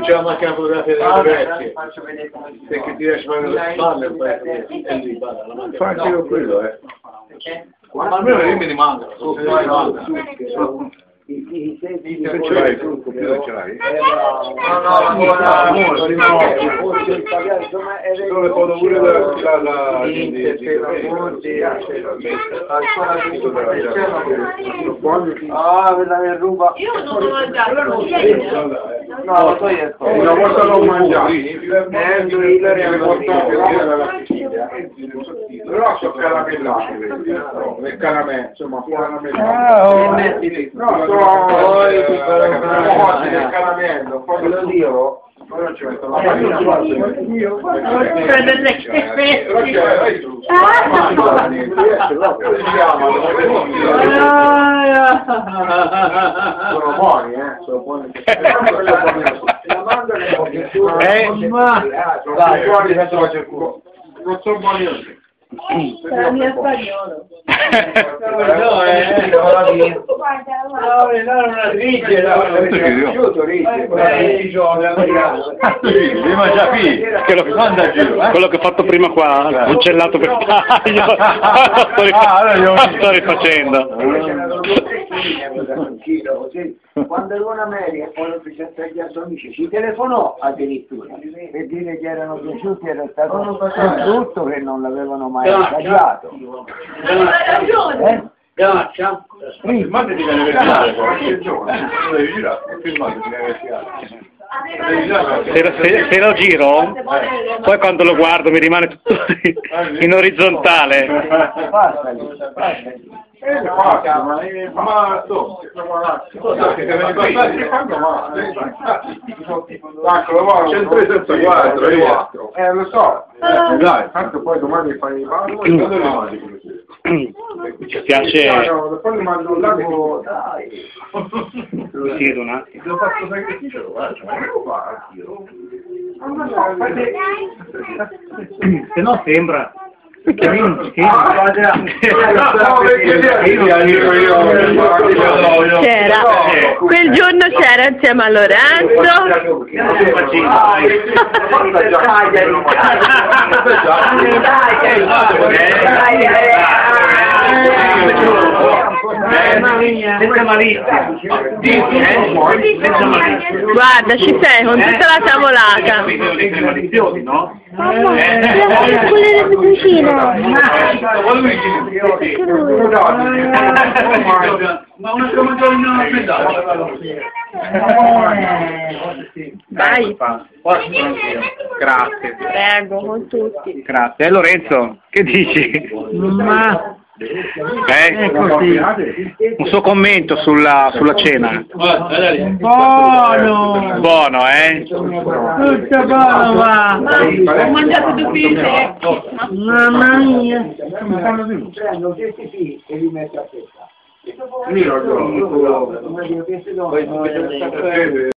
c'è la macchina fotografia delle vecchie. Perché ti riesci a fare le spalle e poi è lì, guarda, la macchina. Fa anche io quello, Ma almeno io mi rimanga, so se vai manga. Ce l'hai tu, il computer ce l'hai? Sono le foto pure ah, quella che ruba. Io non l'ho mangiato. No, poi è una volta l'ho mangiato. Però sono caramellati, le caramelle, insomma, caramellati. Poi del caramello, poi lo dico, poi non ci metto la sono buoni, sono buoni. Non sono buoni. La mia spagnolo. No, una righe, quello che ho fatto prima qua, concellato per taglio. Sto rifacendo. Quando ero in America e poi lo presentò agli amici, ci telefonò addirittura per dire che erano piaciuti, era stato brutto che non l'avevano mai tagliato. Hai ragione. Filmate di viene verificare, devi girare, filmate di viene verificare. Se lo giro, poi quando lo guardo mi rimane tutto in orizzontale. Ma tu, che te ne passati che fanno male. Eccolo, 164, lo so. Dai, tanto poi domani fai i paghi. Ci piace. Poi mi mando un lago. Lo siedo un attimo. Ho fatto sacrificio, lo faccio, ma non lo faccio. Se no sembra. C'era, quel giorno c'era insieme a Lorenzo. Guarda, ci sei con tutta la tavolata. Ma una Vai. Grazie. Prego, con tutti. Grazie. Lorenzo, che dici? Ma Così. Un suo commento sulla cena. buono! Buono, Tutto buono, va! Ho mangiato 2 pizze. Mamma mia! Prendo questi e li metto a testa.